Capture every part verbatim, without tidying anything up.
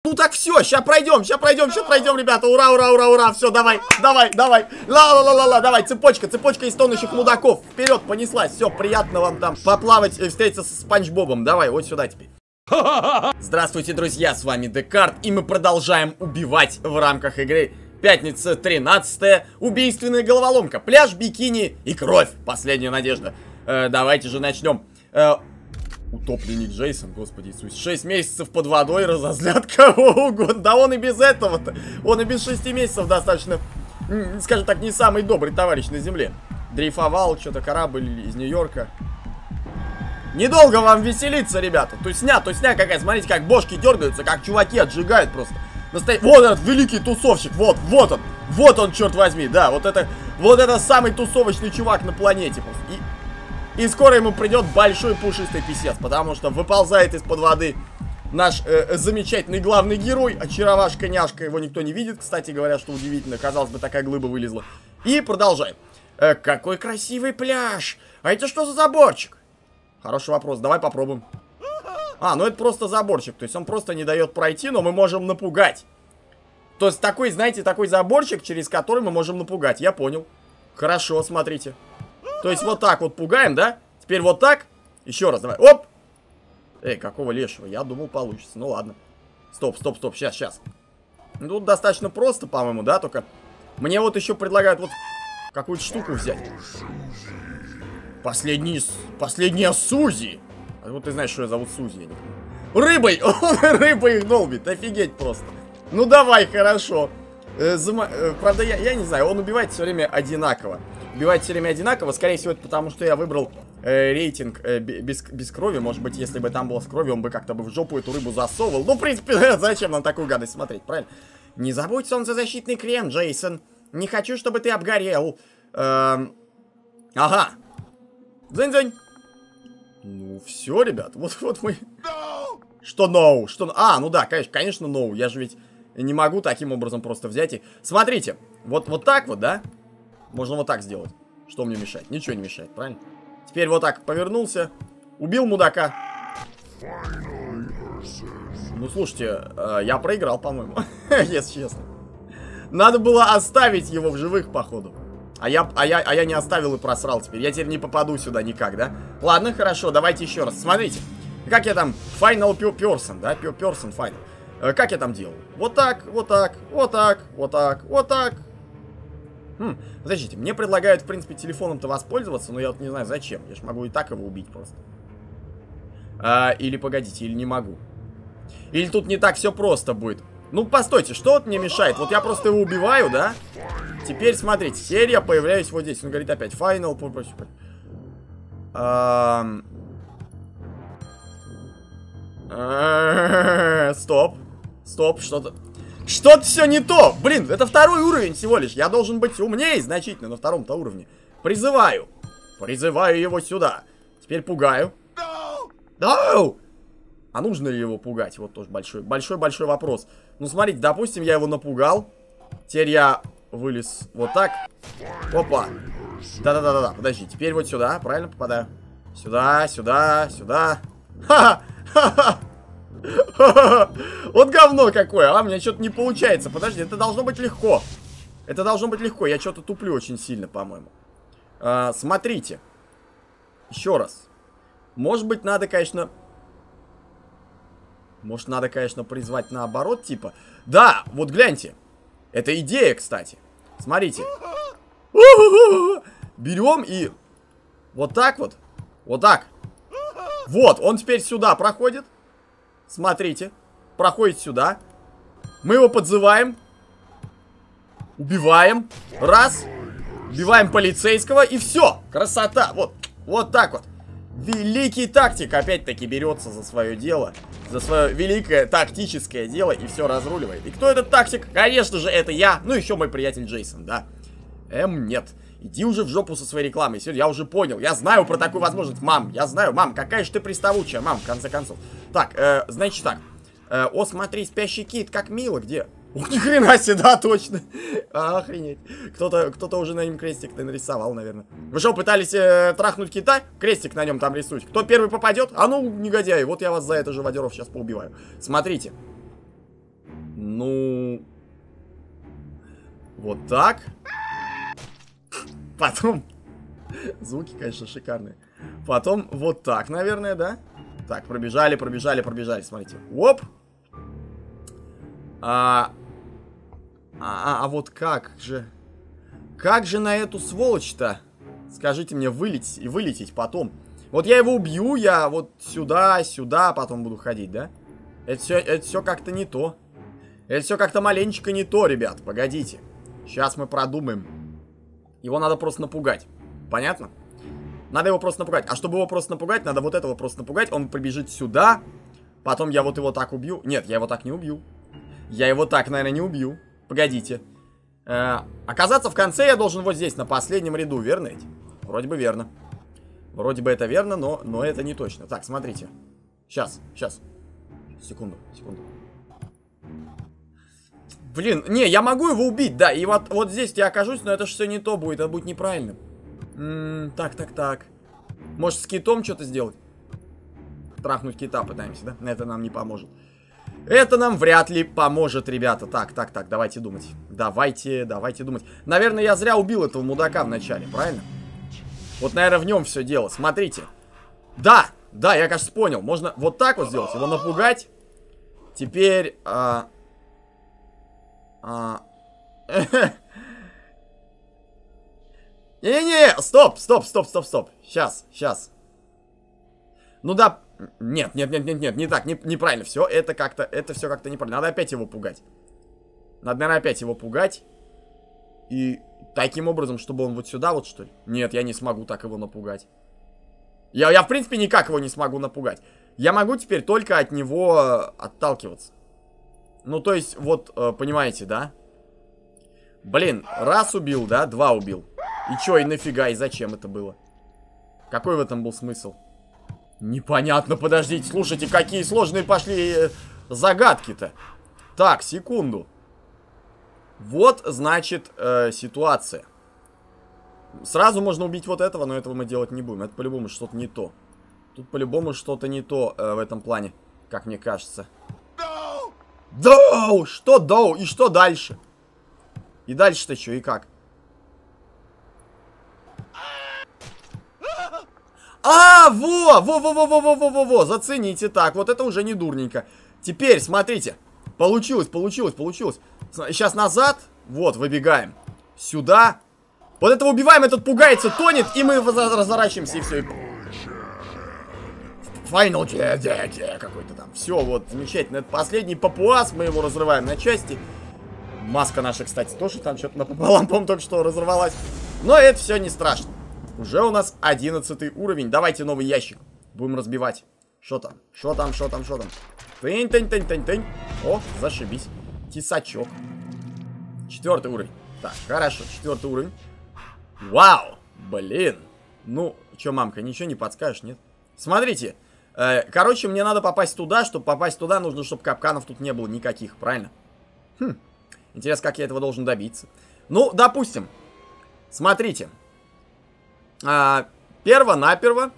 Ну так все, сейчас пройдем, сейчас пройдем, сейчас пройдем, ребята. Ура, ура, ура, ура. Все, давай, давай, давай. Ла-ла-ла-ла-ла, давай, цепочка, цепочка из тонущих мудаков. Вперед, понеслась. Все, приятно вам там поплавать и встретиться с Спанч Бобом. Давай, вот сюда теперь. Здравствуйте, друзья, с вами Декарт, и мы продолжаем убивать в рамках игры. Пятница тринадцатая, убийственная головоломка, пляж, бикини и кровь. Последняя надежда. Э, давайте же начнем. Э, утопленник Джейсон, господи Иисус. шесть месяцев под водой разозлят кого угодно. Да он и без этого-то. Он и без шести месяцев достаточно, скажем так, не самый добрый товарищ на земле. Дрейфовал, что-то корабль из Нью-Йорка. Недолго вам веселиться, ребята. Тусня, тусня какая. Смотрите, как бошки дергаются, как чуваки отжигают просто. Настоя... Вот этот великий тусовщик. Вот, вот он. Вот он, черт возьми. Да, вот это, вот это самый тусовочный чувак на планете. И, и скоро ему придет большой пушистый писец. Потому что выползает из-под воды наш э, замечательный главный герой. Очаровашка-няшка. Его никто не видит. Кстати говоря, что удивительно. Казалось бы, такая глыба вылезла. И продолжаем. Э, какой красивый пляж. А это что за заборчик? Хороший вопрос, давай попробуем. А, ну это просто заборчик, то есть он просто не дает пройти, но мы можем напугать. То есть такой, знаете, такой заборчик, через который мы можем напугать, я понял. Хорошо, смотрите. То есть вот так вот пугаем, да? Теперь вот так, еще раз, давай, оп. Эй, какого лешего, я думал получится, ну ладно. Стоп, стоп, стоп, сейчас, сейчас. Ну, тут достаточно просто, по-моему, да, только мне вот еще предлагают вот какую-то штуку взять. Последний, последняя Сузи. А вот ты знаешь, что я зовут Сузи, я не понимаю. Рыбой! Он рыбой их долбит, офигеть просто. Ну давай, хорошо. Э, зама... э, правда, я, я не знаю, он убивает все время одинаково. Убивает все время одинаково, скорее всего, это потому, что я выбрал э, рейтинг э, без, без крови. Может быть, если бы там было с кровью, он бы как-то бы в жопу эту рыбу засовывал. Ну, в принципе, зачем нам такую гадость смотреть, правильно? Не забудь солнцезащитный крем, Джейсон. Не хочу, чтобы ты обгорел. Эм... Ага. Дзынь-дзынь. Ну, все, ребят. Вот, вот мы... No! Что no? Что... А, ну да, конечно, конечно, no. Я же ведь не могу таким образом просто взять и... Смотрите. Вот, вот так вот, да? Можно вот так сделать. Что мне мешает? Ничего не мешает, правильно? Теперь вот так повернулся. Убил мудака. Ну, слушайте, э, я проиграл, по-моему. Если честно. Надо было оставить его в живых, походу. А я, а, я, а я не оставил и просрал теперь. Я теперь не попаду сюда никак, да? Ладно, хорошо, давайте еще раз. Смотрите, как я там... Final person, да? Person final. Э, как я там делал? Вот так, вот так, вот так, вот так, вот так. Хм, подождите, мне предлагают, в принципе, телефоном-то воспользоваться, но я вот не знаю, зачем. Я же могу и так его убить просто. А, или, погодите, или не могу. Или тут не так все просто будет. Ну, постойте, что вот мне мешает? Вот я просто его убиваю, да? Теперь, смотрите, теперь я появляюсь вот здесь. Он говорит опять, final. Стоп. Стоп, что-то... Что-то все не то. Блин, это второй уровень всего лишь. Я должен быть умнее значительно на втором-то уровне. Призываю. Призываю его сюда. Теперь пугаю. No! А нужно ли его пугать? Вот тоже большой, большой-большой вопрос. Ну, смотрите, допустим, я его напугал. Теперь я вылез вот так. Опа. Да-да-да-да, подожди. Теперь вот сюда, правильно попадаю? Сюда, сюда, сюда. Ха-ха! Ха-ха! Вот говно какое, а? У меня что-то не получается. Подожди, это должно быть легко. Это должно быть легко. Я что-то туплю очень сильно, по-моему. А, смотрите. Еще раз. Может быть, надо, конечно... Может, надо, конечно, призвать наоборот, типа. Да, вот гляньте. Это идея, кстати. Смотрите. Берем и... Вот так вот. Вот так. Вот, он теперь сюда проходит. Смотрите. Проходит сюда. Мы его подзываем. Убиваем. Раз. Убиваем полицейского. И все. Красота. Вот. Вот так вот. Великий тактик опять-таки берется за свое дело. За свое великое тактическое дело и все разруливает. И кто этот тактик? Конечно же, это я. Ну, еще мой приятель Джейсон, да. Эм, нет. Иди уже в жопу со своей рекламой. Я уже понял. Я знаю про такую возможность. Мам, я знаю. Мам, какая же ты приставучая. Мам, в конце концов. Так, э, значит так. Э, о, смотри, спящий кит. Как мило. Где? Ух, ни хрена себе, да, точно. Охренеть. Кто-то кто-то уже на нем крестик нарисовал, наверное. Вы что, пытались э, трахнуть кита? Крестик на нем там рисуйте. Кто первый попадет? А ну, негодяи, вот я вас за это живодеров сейчас поубиваю. Смотрите. Вот так. Потом... Звуки, конечно, шикарные. Потом вот так, наверное, да? Так, пробежали, пробежали, пробежали. Смотрите. Оп. А... А, а вот как же... Как же на эту сволочь-то? Скажите мне, вылететь и вылететь потом. Вот я его убью, я вот сюда, сюда потом буду ходить, да? Это все, это все как-то не то. Это все как-то маленечко не то, ребят. Погодите. Сейчас мы продумаем. Его надо просто напугать. Понятно? Надо его просто напугать. А чтобы его просто напугать, надо вот этого просто напугать. Он прибежит сюда. Потом я вот его так убью. Нет, я его так не убью. Я его так, наверное, не убью. Погодите. Э, оказаться в конце я должен вот здесь, на последнем ряду. Верно ведь? Вроде бы верно. Вроде бы это верно, но, но это не точно. Так, смотрите. Сейчас, сейчас. Секунду, секунду. Блин, не, я могу его убить, да. И вот, вот здесь я окажусь, но это же все не то будет. Это будет неправильно. М-м, так, так, так. Может, с китом что-то сделать? Трахнуть кита пытаемся, да? Это нам не поможет. Это нам вряд ли поможет, ребята. Так, так, так, давайте думать. Давайте, давайте думать. Наверное, я зря убил этого мудака вначале, правильно? Вот, наверное, в нем все дело. Смотрите. Да, да, я, кажется, понял. Можно вот так вот сделать, его напугать. Теперь... А... А... Не-не-не, стоп, стоп, стоп, стоп, стоп. Сейчас, сейчас. Ну да, нет, нет, нет, нет, нет, не так, не, неправильно все. Это как-то, это все как-то неправильно. Надо опять его пугать. Надо, наверное, опять его пугать. И таким образом, чтобы он вот сюда вот, что ли? Нет, я не смогу так его напугать. Я, я в принципе, никак его не смогу напугать. Я могу теперь только от него отталкиваться. Ну, то есть, вот, понимаете, да? Блин, раз убил, да? Два убил. И чё, и нафига, и зачем это было? Какой в этом был смысл? Непонятно, подождите, слушайте, какие сложные пошли э, загадки-то. Так, секунду. Вот, значит, э, ситуация. Сразу можно убить вот этого, но этого мы делать не будем. Это по-любому что-то не то. Тут по-любому что-то не то э, в этом плане, как мне кажется. Доу! Что доу? И что дальше? И дальше-то что, и как? А, во! Во-во-во-во-во-во-во! Зацените. Так, вот это уже не дурненько. Теперь, смотрите. Получилось, получилось, получилось. Сейчас назад. Вот, выбегаем. Сюда. Вот этого убиваем, этот пугается, тонет, и мы разворачиваемся, и все. Final какой-то там. Все, вот, замечательно. Это последний папуас, мы его разрываем на части. Маска наша, кстати, тоже там что-то напополам, по-моему, только что разорвалась. Но это все не страшно. Уже у нас одиннадцатый уровень. Давайте новый ящик. Будем разбивать. Что там? Что там, что там, что там? Тынь-тынь-тынь-тынь-тынь. О, зашибись. Тесачок. Четвертый уровень. Так, хорошо, четвертый уровень. Вау, блин. Ну, что, мамка, ничего не подскажешь, нет? Смотрите. Э, короче, мне надо попасть туда. Чтобы попасть туда, нужно, чтобы капканов тут не было никаких, правильно? Хм. Интересно, как я этого должен добиться. Ну, допустим. Смотрите. А, перво-наперво.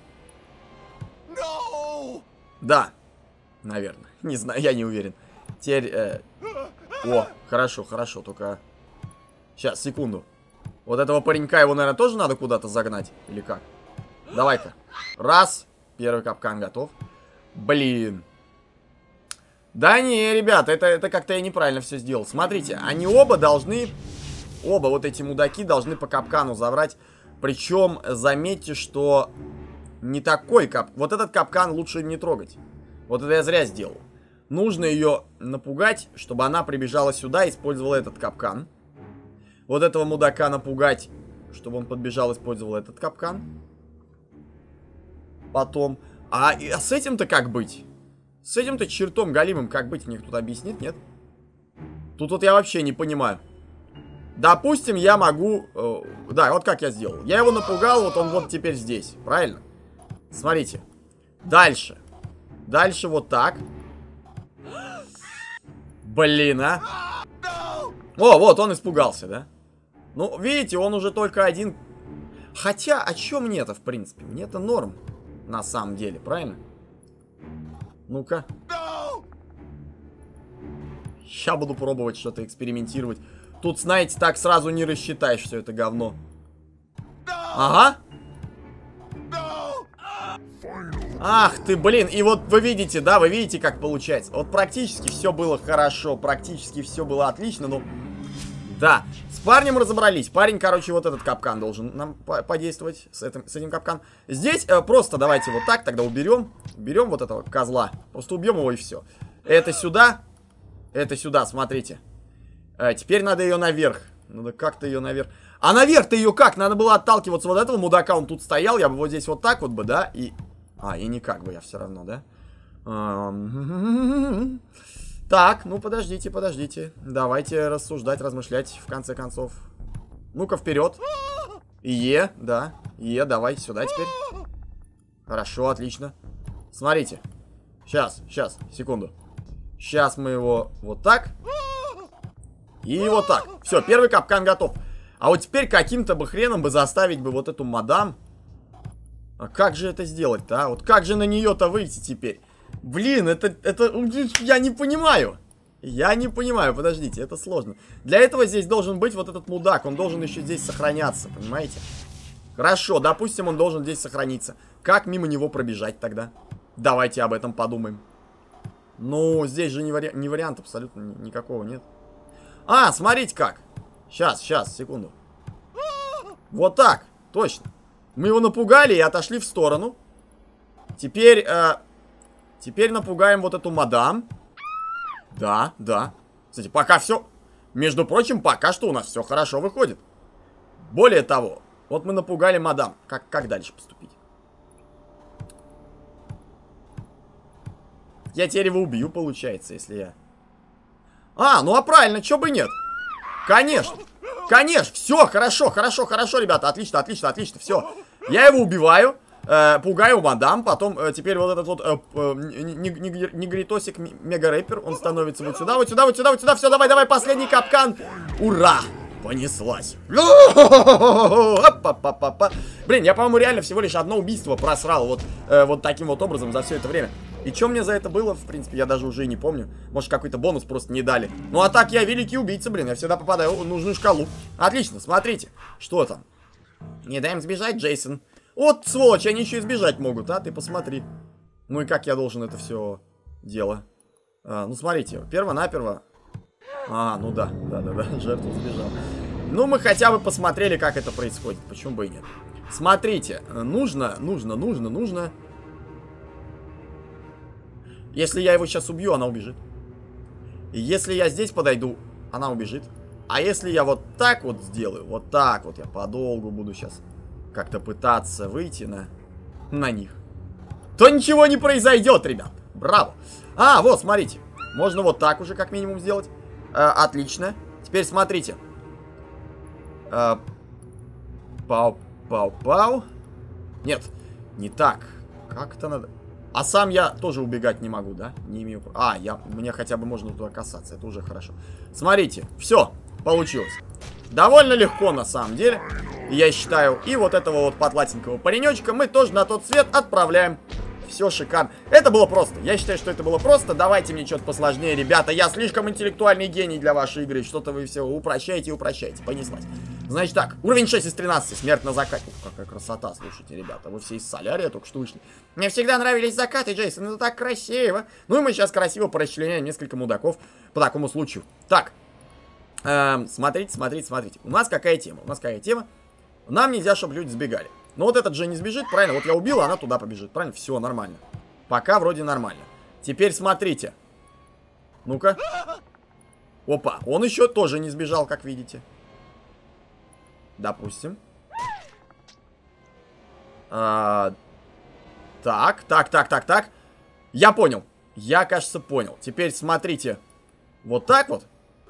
No! Да, наверное. Не знаю, я не уверен. Теперь... Э... О, хорошо, хорошо, только... Сейчас, секунду. Вот этого паренька, его, наверное, тоже надо куда-то загнать? Или как? Давай-ка. Раз. Первый капкан готов. Блин. Да не, ребят, это, это как-то я неправильно все сделал. Смотрите, они оба должны... Оба вот эти мудаки должны по капкану забрать. Причем, заметьте, что не такой кап... Вот этот капкан лучше не трогать. Вот это я зря сделал. Нужно ее напугать, чтобы она прибежала сюда и использовала этот капкан. Вот этого мудака напугать, чтобы он подбежал и использовал этот капкан. Потом... А, а с этим-то как быть? С этим-то чертом галимым как быть? Мне кто-то объяснит, нет? Тут вот я вообще не понимаю. Допустим, я могу... Э, да, вот как я сделал. Я его напугал, вот он вот теперь здесь. Правильно? Смотрите. Дальше. Дальше вот так. Блин, а. О, вот, он испугался, да? Ну, видите, он уже только один. Хотя, о чем мне-то, в принципе? Мне-то норм. На самом деле, правильно? Ну-ка. Сейчас буду пробовать что-то экспериментировать. Тут, знаете, так сразу не рассчитаешь все это говно. Ага. Ах ты, блин, и вот вы видите, да, вы видите, как получается. Вот практически все было хорошо, практически все было отлично, но... Да, с парнем разобрались. Парень, короче, вот этот капкан должен нам по подействовать, с этим, с этим капканом. Здесь э, просто давайте вот так тогда уберем. Берем вот этого козла, просто убьем его и все. Это сюда, это сюда, смотрите. э, Теперь надо ее наверх. Надо как-то ее наверх. А наверх-то ее как? Надо было отталкиваться вот этого мудака, он тут стоял. Я бы вот здесь вот так вот бы, да, и... А, и никак бы я все равно, да? Так, ну подождите, подождите. Давайте рассуждать, размышлять, в конце концов. Ну-ка, вперед. Е, да. Е, давай сюда теперь. Хорошо, отлично. Смотрите. Сейчас, сейчас, секунду. Сейчас мы его вот так. И вот так. Все, первый капкан готов. А вот теперь каким-то бы хреном бы заставить бы вот эту мадам. А как же это сделать-то, а? Вот как же на нее-то выйти теперь? Блин, это, это... Я не понимаю. Я не понимаю, подождите, это сложно. Для этого здесь должен быть вот этот мудак. Он должен еще здесь сохраняться, понимаете? Хорошо, допустим, он должен здесь сохраниться. Как мимо него пробежать тогда? Давайте об этом подумаем. Ну, здесь же не, вари... не вариант абсолютно никакого нет. А, смотрите как. Сейчас, сейчас, секунду. Вот так, точно. Мы его напугали и отошли в сторону. Теперь, э, теперь напугаем вот эту мадам. Да, да. Кстати, пока все... Между прочим, пока что у нас все хорошо выходит. Более того, вот мы напугали мадам. Как, как дальше поступить? Я теперь его убью, получается, если я... А, ну а правильно, чё бы нет? Конечно. Конечно, все, хорошо, хорошо, хорошо, ребята, отлично, отлично, отлично, все. Я его убиваю, э, пугаю мадам, потом э, теперь вот этот вот э, э, негритосик мега-рэпер, он становится вот сюда, вот сюда, вот сюда, вот сюда, все, давай, давай, последний капкан. Ура! Понеслась. Блин, я, по-моему, реально всего лишь одно убийство просрал вот, э, вот таким вот образом за все это время. И что мне за это было, в принципе, я даже уже и не помню. Может, какой-то бонус просто не дали. Ну, а так я великий убийца, блин. Я всегда попадаю в нужную шкалу. Отлично, смотрите. Что там? Не дай им сбежать, Джейсон. Вот, сволочь, они еще и сбежать могут, а? Ты посмотри. Ну и как я должен это все дело? А, ну, смотрите, перво-наперво. А, ну да, да-да-да, жертва сбежала. Ну, мы хотя бы посмотрели, как это происходит. Почему бы и нет? Смотрите, нужно, нужно, нужно, нужно... Если я его сейчас убью, она убежит. И если я здесь подойду, она убежит. А если я вот так вот сделаю, вот так вот, я подолгу буду сейчас как-то пытаться выйти на, на них, то ничего не произойдет, ребят. Браво. А, вот, смотрите. Можно вот так уже как минимум сделать. А, отлично. Теперь смотрите. А, пау-пау-пау. Нет, не так. Как это надо... А сам я тоже убегать не могу, да? Не имею... А, я... мне хотя бы можно туда касаться. Это уже хорошо. Смотрите. Все. Получилось. Довольно легко, на самом деле. Я считаю. И вот этого вот потлатенького паренечка мы тоже на тот свет отправляем. Все шикарно. Это было просто. Я считаю, что это было просто. Давайте мне что-то посложнее, ребята. Я слишком интеллектуальный гений для вашей игры. Что-то вы все упрощаете и упрощаете. Понеслась. Значит так. Уровень шесть из тринадцати. Смерть на закате. Ух, какая красота, слушайте, ребята. Вы все из солярия только что вышли. Мне всегда нравились закаты, Джейсон. Это так красиво. Ну и мы сейчас красиво порасчленяем несколько мудаков по такому случаю. Так. Эм, смотрите, смотрите, смотрите. У нас какая тема? У нас какая тема? Нам нельзя, чтобы люди сбегали. Но вот этот же не сбежит, правильно? Вот я убил, а она туда побежит, правильно? Все, нормально. Пока вроде нормально. Теперь смотрите. Ну-ка. Опа, он еще тоже не сбежал, как видите. Допустим. А, так, так, так, так, так. Я понял. Я, кажется, понял. Теперь смотрите. Вот так вот.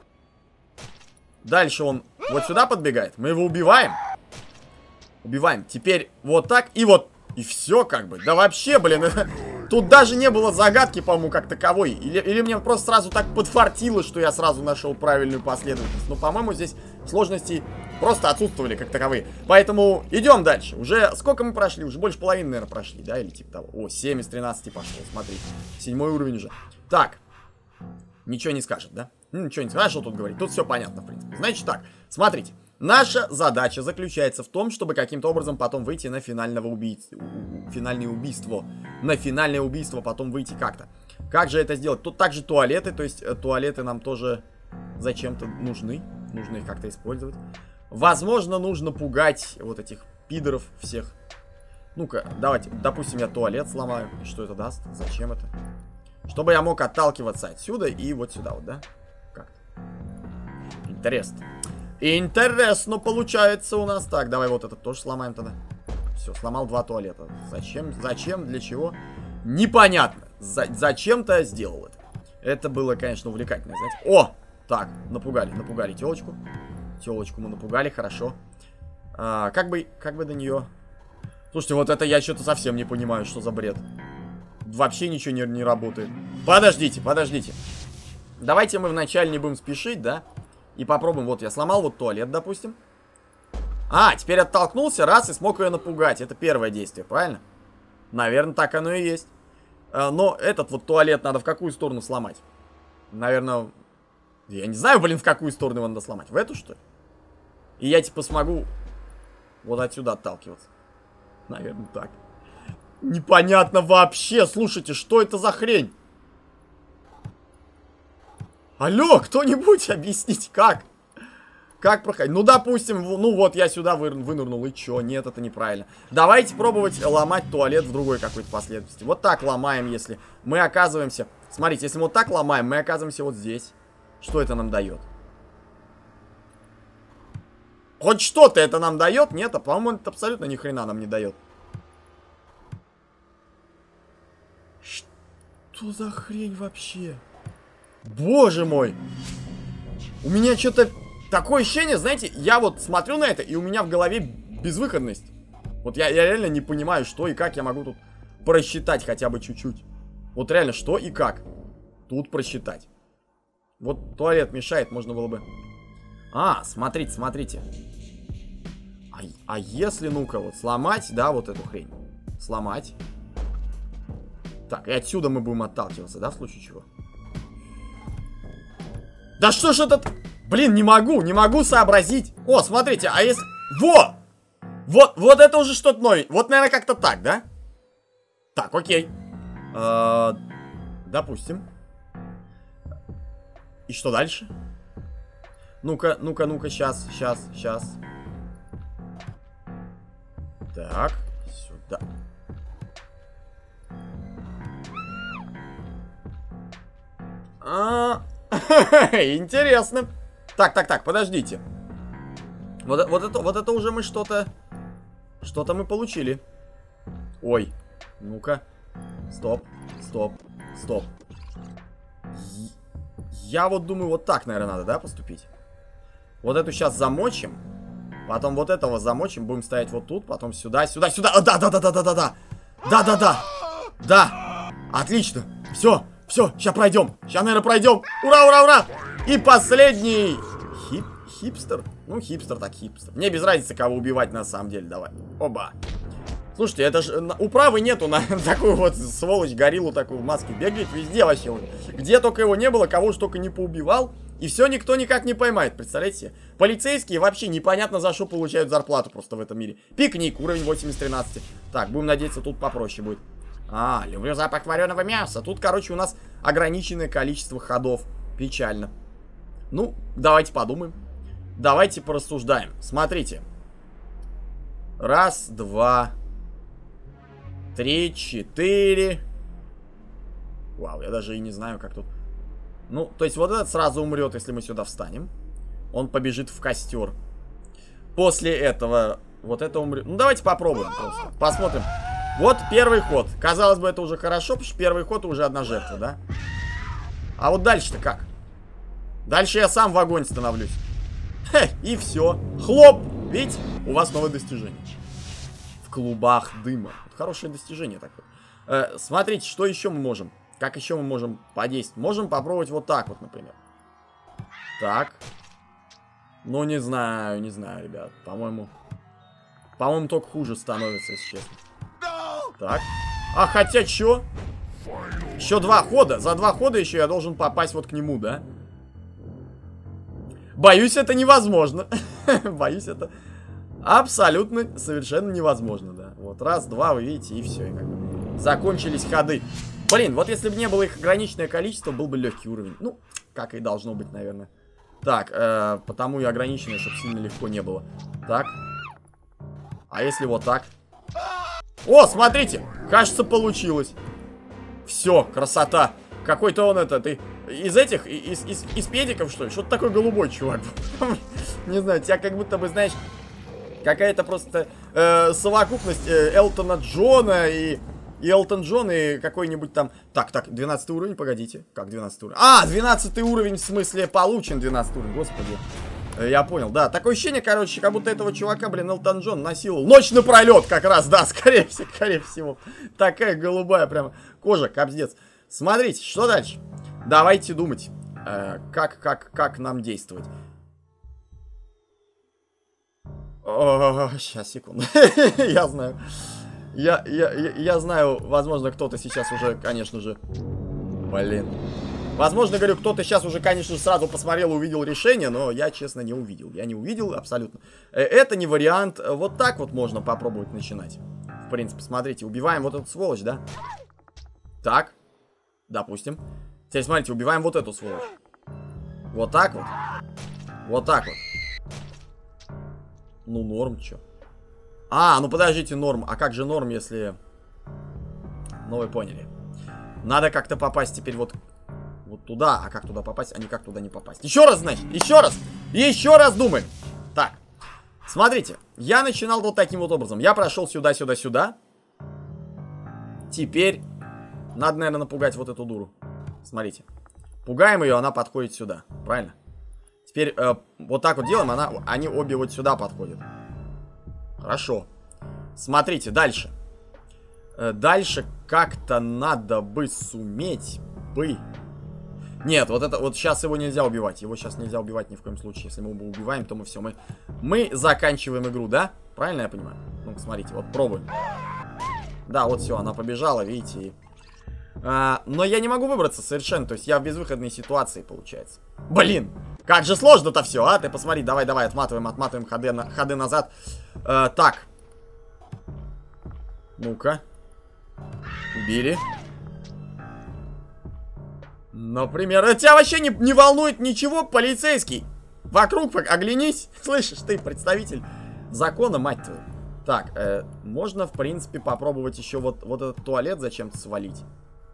Дальше он вот сюда подбегает. Мы его убиваем. Убиваем. Теперь вот так и вот. И все как бы. Да вообще, блин. Тут даже не было загадки, по-моему, как таковой. Или, или мне просто сразу так подфартило, что я сразу нашел правильную последовательность. Но, по-моему, здесь сложности просто отсутствовали как таковые. Поэтому идем дальше. Уже сколько мы прошли? Уже больше половины, наверное, прошли, да? Или типа того. О, семь из тринадцати пошло. Смотри. Седьмой уровень уже. Так. Ничего не скажет, да? Ну, ничего не хорошо тут говорить. Тут все понятно, в принципе. Значит так, смотрите. Наша задача заключается в том, чтобы каким-то образом потом выйти на финального убийцу. Финальное убийство. На финальное убийство потом выйти как-то. Как же это сделать? Тут также туалеты. То есть туалеты нам тоже зачем-то нужны. Нужно их как-то использовать. Возможно, нужно пугать вот этих пидоров всех. Ну-ка, давайте, допустим, я туалет сломаю. И что это даст? Зачем это? Чтобы я мог отталкиваться отсюда и вот сюда вот, да? Как-то. Интересно. Интересно получается у нас. Так, давай вот этот тоже сломаем тогда. Все, сломал два туалета. Зачем? Зачем? Для чего? Непонятно. За Зачем-то сделал это. Это было, конечно, увлекательно, знаете. О! Так, напугали, напугали телочку. Телочку мы напугали, хорошо. А, как бы, как бы до нее... Слушайте, вот это я что-то совсем не понимаю, что за бред. Вообще ничего не, не работает. Подождите, подождите. Давайте мы вначале не будем спешить, да? И попробуем. Вот я сломал вот туалет, допустим. А, теперь оттолкнулся, раз, и смог ее напугать. Это первое действие, правильно? Наверное, так оно и есть. А, но этот вот туалет надо в какую сторону сломать? Наверное... Я не знаю, блин, в какую сторону его надо сломать. В эту, что ли? И я, типа, смогу вот отсюда отталкиваться. Наверное, так. Непонятно вообще. Слушайте, что это за хрень? Алло, кто-нибудь объясните, как? Как проходить? Ну, допустим, ну вот я сюда вы, вынырнул, и чё? Нет, это неправильно. Давайте пробовать ломать туалет в другой какой-то последовательности. Вот так ломаем, если мы оказываемся... Смотрите, если мы вот так ломаем, мы оказываемся вот здесь. Что это нам дает? Хоть что-то это нам дает? Нет, а по-моему, это абсолютно ни хрена нам не дает. Что за хрень вообще? Боже мой! У меня что-то... Такое ощущение, знаете, я вот смотрю на это, и у меня в голове безвыходность. Вот я, я реально не понимаю, что и как я могу тут просчитать хотя бы чуть-чуть. Вот реально, что и как тут просчитать. Вот туалет мешает, можно было бы... А, смотрите, смотрите. А, а если, ну-ка, вот сломать, да, вот эту хрень. Сломать. Так, и отсюда мы будем отталкиваться, да, в случае чего? Да что ж этот... Блин, не могу, не могу сообразить. О, смотрите, а если... Во! Вот, вот это уже что-то новое. Вот, наверное, как-то так, да? Так, окей. Э-э, допустим. И что дальше? Ну-ка, ну-ка, ну-ка, сейчас, сейчас, сейчас. Так, сюда. А, интересно. Так, так, так, подождите. Вот, вот это, вот это уже мы что-то, что-то мы получили. Ой, ну-ка, стоп, стоп, стоп. Я вот думаю, вот так, наверное, надо, да, поступить? Вот эту сейчас замочим. Потом вот этого замочим. Будем ставить вот тут. Потом сюда, сюда, сюда. А, да, да, да, да, да, да, да. Да, да, да. Да. Отлично. Все, все, сейчас пройдем. Сейчас, наверное, пройдем. Ура, ура, ура. И последний. Хип, хипстер. Ну, хипстер так хипстер. Мне без разницы, кого убивать на самом деле. Давай. Оба. Слушайте, это же управы нету на такую вот сволочь, гориллу такую в маске. Бегает везде вообще. Где только его не было, кого ж только не поубивал. И все никто никак не поймает, представляете себе? Полицейские вообще непонятно за что получают зарплату просто в этом мире. Пикник, уровень восемь из тринадцати. Так, будем надеяться, тут попроще будет. А, люблю запах вареного мяса. Тут, короче, у нас ограниченное количество ходов. Печально. Ну, давайте подумаем. Давайте порассуждаем. Смотрите. Раз, два... Три, четыре. Вау, я даже и не знаю, как тут. Ну, то есть вот этот сразу умрет, если мы сюда встанем. Он побежит в костер. После этого вот это умрет. Ну, давайте попробуем просто. Посмотрим. Вот первый ход. Казалось бы, это уже хорошо, потому что первый ход уже одна жертва, да? А вот дальше-то как? Дальше я сам в огонь становлюсь. Хе, и все. Хлоп! Видите? У вас новое достижение. В клубах дыма. Хорошее достижение такое. Э, смотрите, что еще мы можем. Как еще мы можем подействовать? Можем попробовать вот так вот, например. Так. Ну, не знаю, не знаю, ребят. По-моему... По-моему, только хуже становится, если честно. Так. А, хотя, что? Еще два хода. За два хода еще я должен попасть вот к нему, да? Боюсь, это невозможно. Боюсь, это абсолютно совершенно невозможно, да. Вот раз, два, вы видите, и все. И как бы закончились ходы. Блин, вот если бы не было их ограниченное количество, был бы легкий уровень. Ну, как и должно быть, наверное. Так, э, потому и ограниченное, чтобы сильно легко не было. Так. А если вот так? О, смотрите, кажется, получилось. Все, красота. Какой-то он это, ты из этих, из, из, из педиков, что ли? Что-то такой голубой чувак. Не знаю, тебя как будто бы, знаешь, какая-то просто э, совокупность э, Элтона Джона и, и Элтон Джон и какой-нибудь там... Так, так, двенадцатый уровень, погодите. Как двенадцатый уровень? А, двенадцатый уровень, в смысле, получен двенадцатый уровень, господи. Э, я понял, да. Такое ощущение, короче, как будто этого чувака, блин, Элтон Джон насиловал. Ночь напролет как раз, да, скорее всего, скорее всего. Такая голубая прямо кожа, капздец. Смотрите, что дальше? Давайте думать, э, как, как, как нам действовать. О, сейчас, секунду. Я знаю. Я, я, я, я знаю, возможно, кто-то сейчас уже, конечно же... Блин. Возможно, говорю, кто-то сейчас уже, конечно же, сразу посмотрел и увидел решение, но я, честно, не увидел. Я не увидел абсолютно. Это не вариант. Вот так вот можно попробовать начинать. В принципе, смотрите, убиваем вот эту сволочь, да? Так. Допустим. Теперь, смотрите, убиваем вот эту сволочь. Вот так вот. Вот так вот. Ну, норм, чё? А, ну подождите, норм. А как же норм, если... Ну, вы поняли. Надо как-то попасть теперь вот... Вот туда. А как туда попасть? А никак туда не попасть. Еще раз, значит. Еще раз. Еще раз думаем. Так. Смотрите. Я начинал вот таким вот образом. Я прошел сюда, сюда, сюда. Теперь... Надо, наверное, напугать вот эту дуру. Смотрите. Пугаем ее, она подходит сюда. Правильно? Теперь э, вот так вот делаем, она, они обе вот сюда подходят. Хорошо. Смотрите, дальше. Э, дальше как-то надо бы суметь бы... Нет, вот это вот сейчас его нельзя убивать. Его сейчас нельзя убивать ни в коем случае. Если мы его убиваем, то мы все. Мы, мы заканчиваем игру, да? Правильно я понимаю? Ну, смотрите, вот пробуем. Да, вот все, она побежала, видите. А, но я не могу выбраться совершенно. То есть я в безвыходной ситуации, получается. Блин, как же сложно-то все, а? Ты посмотри, давай, давай, отматываем, отматываем ходы, на, ходы назад. а, Так. Ну-ка. Убили. Например, тебя вообще не, не волнует ничего, полицейский. Вокруг оглянись. Слышишь, ты представитель закона, мать твою. Так, э, можно, в принципе, попробовать еще вот, вот этот туалет зачем-то свалить.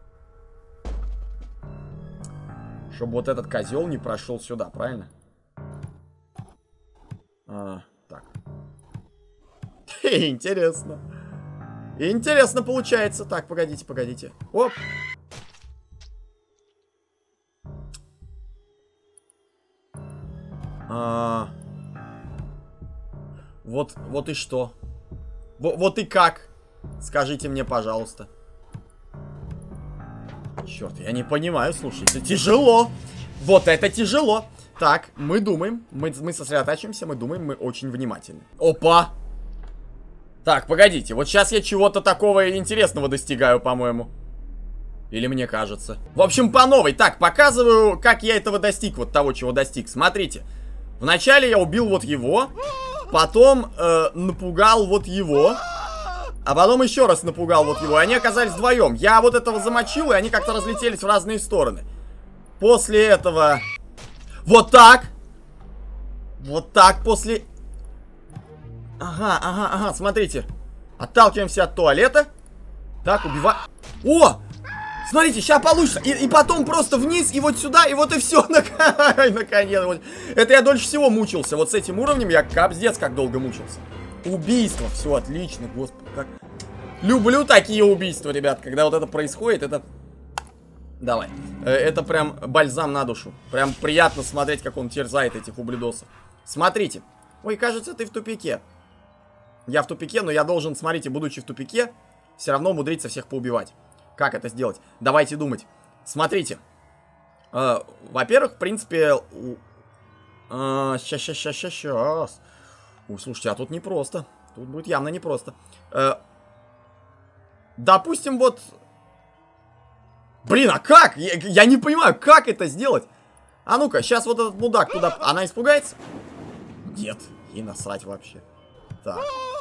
Чтобы вот этот козел не прошел сюда, правильно? А, так. Интересно. Интересно получается. Так, погодите, погодите. Оп. А, вот, вот и что? В, вот и как? Скажите мне, пожалуйста. Черт, я не понимаю, слушайте, тяжело. Вот это тяжело. Так, мы думаем, мы, мы сосредотачиваемся, мы думаем, мы очень внимательны. Опа! Так, погодите, вот сейчас я чего-то такого интересного достигаю, по-моему. Или мне кажется. В общем, по новой. Так, показываю, как я этого достиг, вот того, чего достиг. Смотрите. Вначале я убил вот его, потом э, напугал вот его, а потом еще раз напугал вот его, и они оказались вдвоем. Я вот этого замочил, и они как-то разлетелись в разные стороны. После этого... Вот так! Вот так после... Ага, ага, ага, смотрите. Отталкиваемся от туалета. Так, убиваем... О! Смотрите, сейчас получится. И, и потом просто вниз, и вот сюда, и вот и все. Наконец. Вот. Это я дольше всего мучился. Вот с этим уровнем я капздец как долго мучился. Убийство. Все отлично, господи. Как... Люблю такие убийства, ребят. Когда вот это происходит, это... Давай. Это прям бальзам на душу. Прям приятно смотреть, как он терзает этих ублюдосов. Смотрите. Ой, кажется, ты в тупике. Я в тупике, но я должен, смотрите, будучи в тупике, все равно умудриться всех поубивать. Как это сделать? Давайте думать. Смотрите. Э, Во-первых, в принципе... Э, щас, щас, щас, щас, щас. Ой, слушайте, а тут непросто. Тут будет явно непросто. Э, допустим, вот... Блин, а как? Я, я не понимаю, как это сделать? А ну-ка, сейчас вот этот мудак туда... Она испугается? Нет, ей насрать вообще. Так.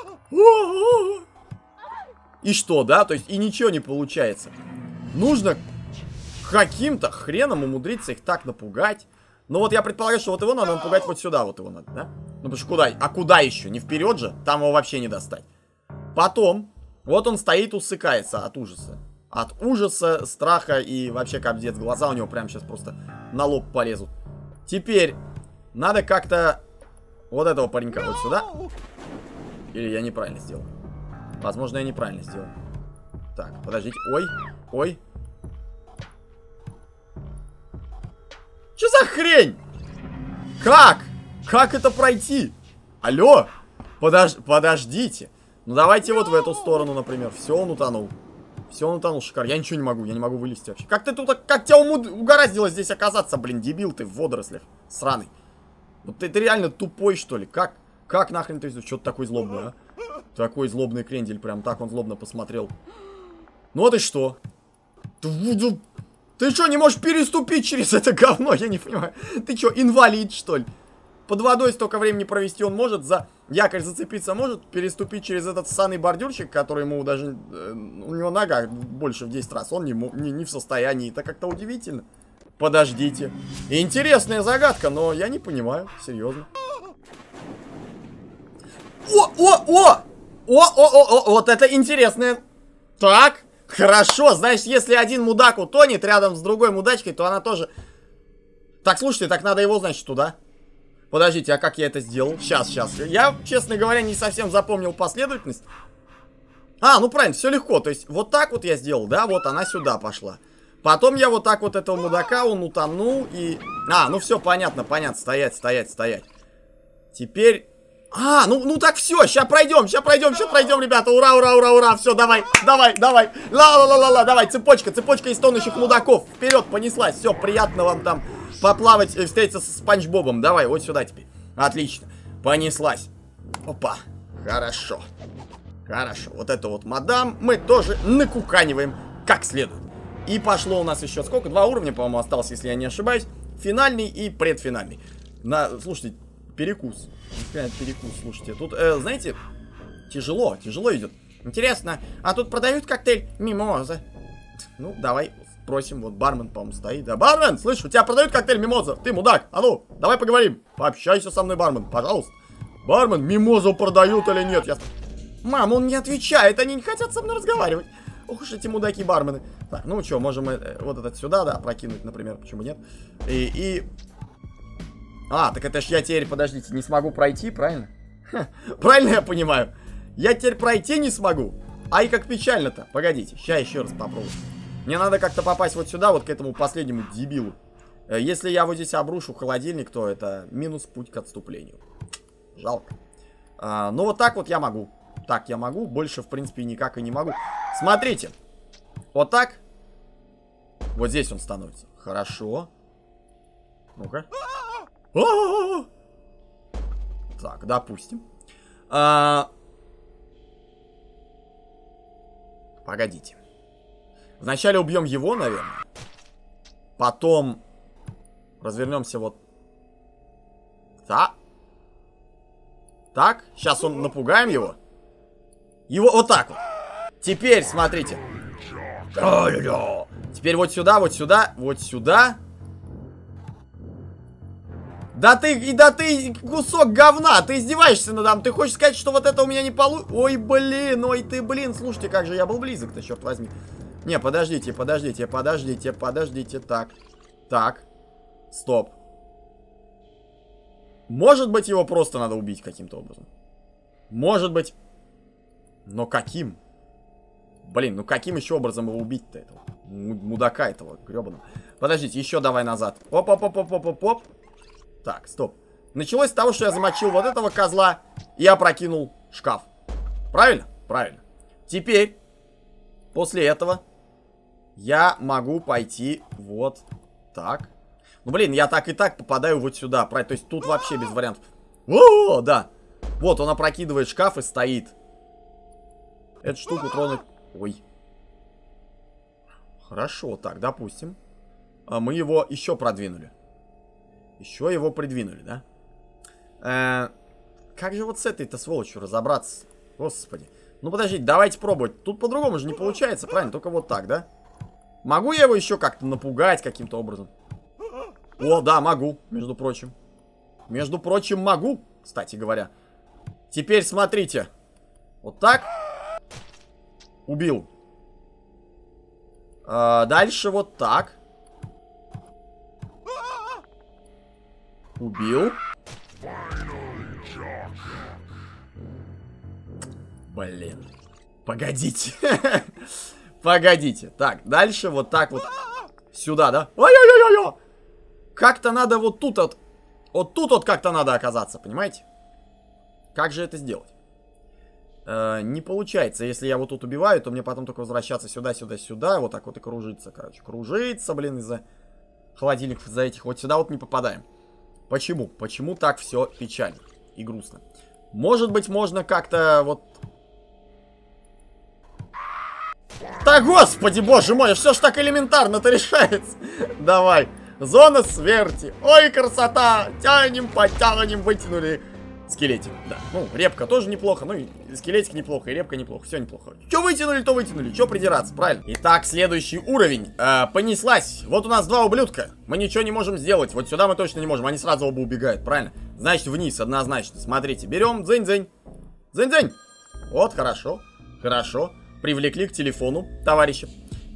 И что, да? То есть и ничего не получается. Нужно каким-то хреном умудриться их так напугать. Ну вот я предполагаю, что вот его надо напугать вот сюда, вот его надо, да? Ну потому что куда? А куда еще? Не вперед же? Там его вообще не достать. Потом, вот он стоит, усыкается от ужаса. От ужаса, страха и вообще капздец. Глаза у него прямо сейчас просто на лоб полезут. Теперь надо как-то вот этого паренька вот сюда. Или я неправильно сделал? Возможно, я неправильно сделал. Так, подождите. Ой, ой. Что за хрень? Как? Как это пройти? Алло? Подож... Подождите. Ну давайте вот в эту сторону, например. Все, он утонул. Все, он утонул, шикарно. Я ничего не могу, я не могу вылезти вообще. Как ты тут, как тебя умуд... угораздило здесь оказаться, блин, дебил ты в водорослях. Сраный. Вот ты, ты реально тупой, что ли? Как? Как нахрен ты что-то такой злобный, а? Такой злобный крендель, прям так он злобно посмотрел. Ну вот и что? Ты, ты что, не можешь переступить через это говно? Я не понимаю. Ты что, инвалид, что ли? Под водой столько времени провести он может, за якорь зацепиться может, переступить через этот ссаный бордюрчик, который ему даже... Э, у него нога больше в десять раз, он не, не, не в состоянии. Это как-то удивительно. Подождите. Интересная загадка, но я не понимаю, серьезно. О, о, о! О, о, о, о, вот это интересное. Так, хорошо, знаешь, если один мудак утонет рядом с другой мудачкой, то она тоже... Так, слушайте, так надо его, значит, туда. Подождите, а как я это сделал? Сейчас, сейчас. Я, честно говоря, не совсем запомнил последовательность. А, ну правильно, все легко. То есть, вот так вот я сделал, да? Вот она сюда пошла. Потом я вот так вот этого мудака, он утонул и... А, ну все, понятно, понятно. Стоять, стоять, стоять. Теперь... А, ну, ну так все, сейчас пройдем, сейчас пройдем, сейчас пройдем, ребята. Ура, ура, ура, ура. Все, давай, давай, давай. Ла-ла-ла-ла-ла, давай, цепочка, цепочка из тонущих мудаков. Вперед, понеслась. Все, приятно вам там поплавать, встретиться с Спанч Бобом. Давай, вот сюда теперь. Отлично. Понеслась. Опа. Хорошо. Хорошо. Вот это вот мадам мы тоже накуканиваем как следует. И пошло у нас еще сколько? Два уровня, по-моему, осталось, если я не ошибаюсь. Финальный и предфинальный. На, слушайте, перекус. Перекус, слушайте. Тут, э, знаете, тяжело, тяжело идет. Интересно, а тут продают коктейль Мимоза? Ну, давай спросим. Вот бармен, по-моему, стоит. Да, бармен, слышь, у тебя продают коктейль Мимоза? Ты мудак, а ну, давай поговорим. Пообщайся со мной, бармен, пожалуйста. Бармен, Мимозу продают или нет? Я... Мам, он не отвечает, они не хотят со мной разговаривать. Ох уж эти мудаки-бармены. Так, ну что, можем э, вот этот сюда, да, прокинуть, например, почему нет? И... и... А, так это ж я теперь, подождите, не смогу пройти, правильно? Ха, правильно я понимаю? Я теперь пройти не смогу? Ай, как печально-то. Погодите, сейчас еще раз попробую. Мне надо как-то попасть вот сюда, вот к этому последнему дебилу. Если я вот здесь обрушу холодильник, то это минус путь к отступлению. Жалко. А, ну вот так вот я могу. Так я могу, больше в принципе никак и не могу. Смотрите. Вот так. Вот здесь он становится. Хорошо. Ну-ка. Так, допустим. А... Погодите. Вначале убьем его, наверное. Потом развернемся вот так. Так, сейчас он напугаем его. Его вот так вот. Теперь, смотрите. Теперь вот сюда, вот сюда, вот сюда. Да ты, и да ты кусок говна, ты издеваешься надо мной. Ты хочешь сказать, что вот это у меня не получится? Ой, блин, ой ты, блин, слушайте, как же я был близок-то, черт возьми. Не, подождите, подождите, подождите, подождите, так. Так, стоп. Может быть, его просто надо убить каким-то образом. Может быть. Но каким? Блин, ну каким еще образом его убить-то этого? Мудака этого, гребаного. Подождите, еще давай назад. Оп-оп-оп-оп-оп-оп. Так, стоп. Началось с того, что я замочил вот этого козла и опрокинул шкаф. Правильно? Правильно. Теперь, после этого, я могу пойти вот так. Ну, блин, я так и так попадаю вот сюда. То есть тут вообще без вариантов. О, да. Вот, он опрокидывает шкаф и стоит. Эту штуку тронуть... Ой. Хорошо, так, допустим. Мы его еще продвинули. Еще его придвинули, да? Э, как же вот с этой-то сволочью разобраться? Господи. Ну подождите, давайте пробовать. Тут по-другому же не получается, правильно? Только вот так, да? Могу я его еще как-то напугать каким-то образом? О, да, могу, между прочим. Между прочим, могу, кстати говоря. Теперь смотрите. Вот так. Убил. А, дальше вот так. Убил. Блин. Погодите. Погодите. Так, дальше вот так вот. Сюда, да? Ой-ой-ой-ой! Как-то надо вот тут вот. Вот тут вот как-то надо оказаться, понимаете? Как же это сделать? Э, не получается. Если я вот тут убиваю, то мне потом только возвращаться сюда, сюда, сюда. Вот так вот и кружиться, короче. Кружиться, блин, из-за холодильников, из-за этих. Вот сюда вот не попадаем. Почему? Почему так все печально и грустно? Может быть, можно как-то вот... Да господи, боже мой, все ж так элементарно-то решается. Давай. Зона смерти. Ой, красота. Тянем, потянем, вытянули. Скелетик, да. Ну, репка тоже неплохо. Ну, и скелетик неплохо, и репка неплохо. Все неплохо. Че вытянули, то вытянули. Че придираться, правильно? Итак, следующий уровень. Э, понеслась. Вот у нас два ублюдка. Мы ничего не можем сделать. Вот сюда мы точно не можем. Они сразу оба убегают, правильно? Значит, вниз, однозначно. Смотрите, берем. Дзынь-дзынь. Дзынь-дзынь. Вот, хорошо. Хорошо. Привлекли к телефону товарища.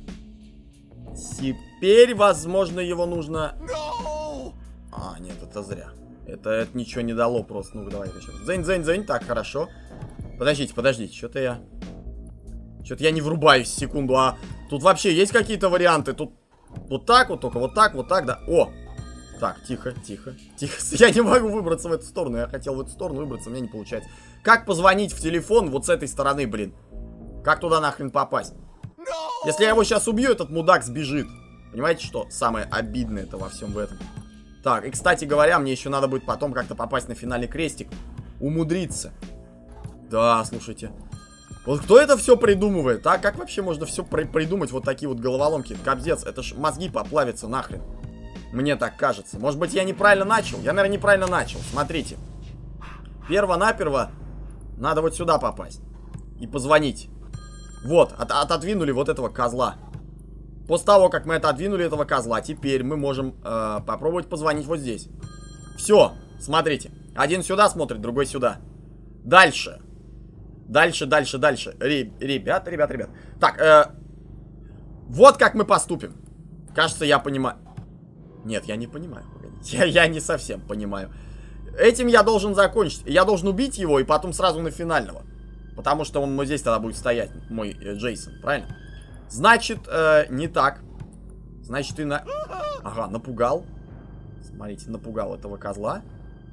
Теперь, возможно, его нужно... А, нет, это зря. Это, это ничего не дало просто. Ну, давай еще. Дзынь-дзынь-дзынь. Так, хорошо. Подождите, подождите. Что-то я... Что-то я не врубаюсь секунду. А тут вообще есть какие-то варианты? Тут вот так вот, только вот так, вот так, да. О! Так, тихо, тихо, тихо. Я не могу выбраться в эту сторону. Я хотел в эту сторону выбраться, у меня не получается. Как позвонить в телефон вот с этой стороны, блин? Как туда нахрен попасть? Если я его сейчас убью, этот мудак сбежит. Понимаете, что самое обидное-то во всем в этом? Так, и, кстати говоря, мне еще надо будет потом как-то попасть на финальный крестик. Умудриться. Да, слушайте. Вот кто это все придумывает, а? Как вообще можно все при придумать, вот такие вот головоломки? Капздец, это ж мозги поплавятся нахрен. Мне так кажется. Может быть, я неправильно начал? Я, наверное, неправильно начал. Смотрите. Перво-наперво надо вот сюда попасть. И позвонить. Вот, от отодвинули вот этого козла. После того, как мы отодвинули этого козла, теперь мы можем э, попробовать позвонить вот здесь. Все, смотрите. Один сюда смотрит, другой сюда. Дальше. Дальше, дальше, дальше. Ре ребят, ребят, ребят. Так, э, вот как мы поступим. Кажется, я понимаю. Нет, я не понимаю. Я, я не совсем понимаю. Этим я должен закончить. Я должен убить его и потом сразу на финального. Потому что он вот здесь тогда будет стоять, мой э, Джейсон, правильно? Значит, э, не так. Значит, ты на... Ага, напугал. Смотрите, напугал этого козла.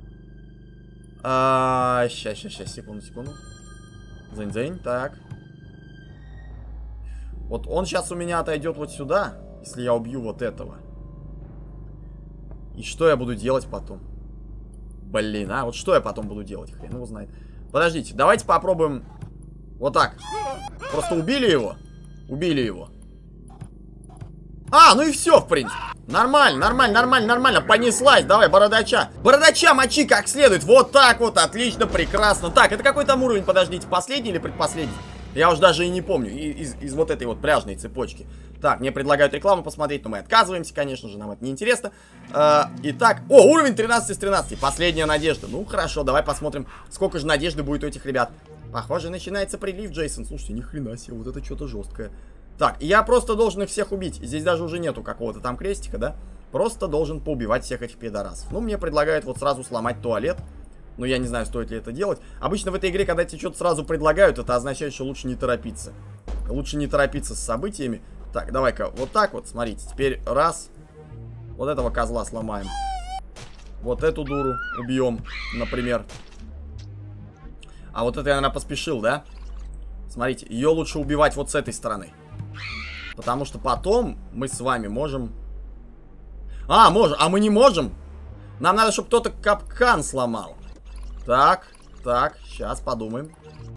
А, щас, щас, щас, секунду, секунду. Дзынь-дзынь, так. Вот он сейчас у меня отойдет вот сюда, если я убью вот этого. И что я буду делать потом? Блин, а вот что я потом буду делать? Хрен его знает. Подождите, давайте попробуем вот так. Просто убили его. Убили его. А, ну и все, в принципе. Нормально, нормально, нормально, нормально. Понеслась, давай, бородача. Бородача мочи как следует. Вот так вот, отлично, прекрасно. Так, это какой там уровень, подождите, последний или предпоследний? Я уже даже и не помню. Из, из вот этой вот пляжной цепочки. Так, мне предлагают рекламу посмотреть, но мы отказываемся, конечно же, нам это не интересно. А, итак, о, уровень тринадцать из тринадцати. Последняя надежда. Ну, хорошо, давай посмотрим, сколько же надежды будет у этих ребят. Похоже, начинается прилив, Джейсон. Слушайте, ни хрена себе, вот это что-то жесткое. Так, я просто должен их всех убить. Здесь даже уже нету какого-то там крестика, да? Просто должен поубивать всех этих пидорасов. Ну, мне предлагают вот сразу сломать туалет. Но я не знаю, стоит ли это делать. Обычно в этой игре, когда тебе что-то сразу предлагают, это означает, что лучше не торопиться. Лучше не торопиться с событиями. Так, давай-ка вот так вот, смотрите. Теперь раз. Вот этого козла сломаем. Вот эту дуру убьем, например. А вот это я, наверное, поспешил, да? Смотрите, ее лучше убивать вот с этой стороны. Потому что потом мы с вами можем... А, можем. А мы не можем. Нам надо, чтобы кто-то капкан сломал. Так, так, сейчас подумаем.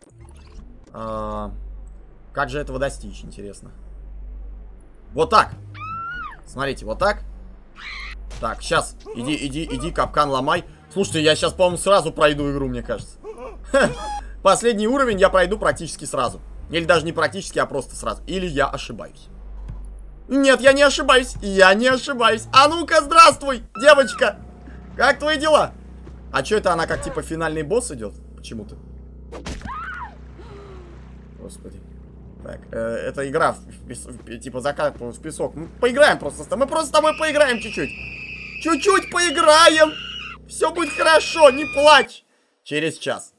А, как же этого достичь, интересно. Вот так. Смотрите, вот так. Так, сейчас, иди, иди, иди, капкан ломай. Слушайте, я сейчас, по-моему, сразу пройду игру, мне кажется. Ха. Последний уровень я пройду практически сразу. Или даже не практически, а просто сразу. Или я ошибаюсь. Нет, я не ошибаюсь. Я не ошибаюсь. А ну-ка, здравствуй, девочка. Как твои дела? А что это она как типа финальный босс идет? Почему-то. Господи. Так, э, это игра в, в, в, типа закатываем в песок. Мы поиграем просто. Мы просто с тобой поиграем чуть-чуть. Чуть-чуть поиграем. Все будет хорошо, не плачь. Через час.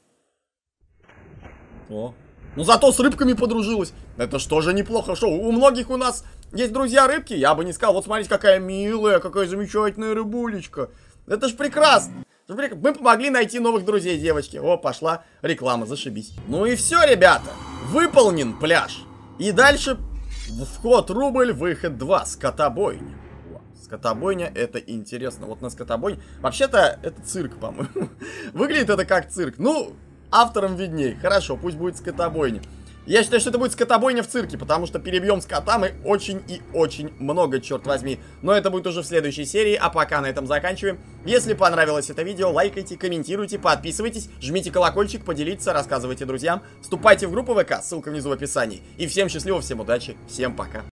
О. Ну зато с рыбками подружилась. Это что же неплохо. Что, у многих у нас есть друзья рыбки. Я бы не сказал. Вот смотрите, какая милая, какая замечательная рыбулечка. Это ж прекрасно. Мы помогли найти новых друзей девочки. О, пошла реклама, зашибись. Ну и все, ребята. Выполнен пляж. И дальше вход рубль, выход два. Скотобойня. Скотобойня, это интересно. Вот на скотобойне. Вообще-то это цирк, по-моему. Выглядит это как цирк. Ну, авторам видней. Хорошо, пусть будет скотобойня. Я считаю, что это будет скотобойня в цирке, потому что перебьем скота мы очень и очень много, черт возьми. Но это будет уже в следующей серии, а пока на этом заканчиваем. Если понравилось это видео, лайкайте, комментируйте, подписывайтесь, жмите колокольчик, поделиться, рассказывайте друзьям, вступайте в группу ВК, ссылка внизу в описании. И всем счастливо, всем удачи, всем пока.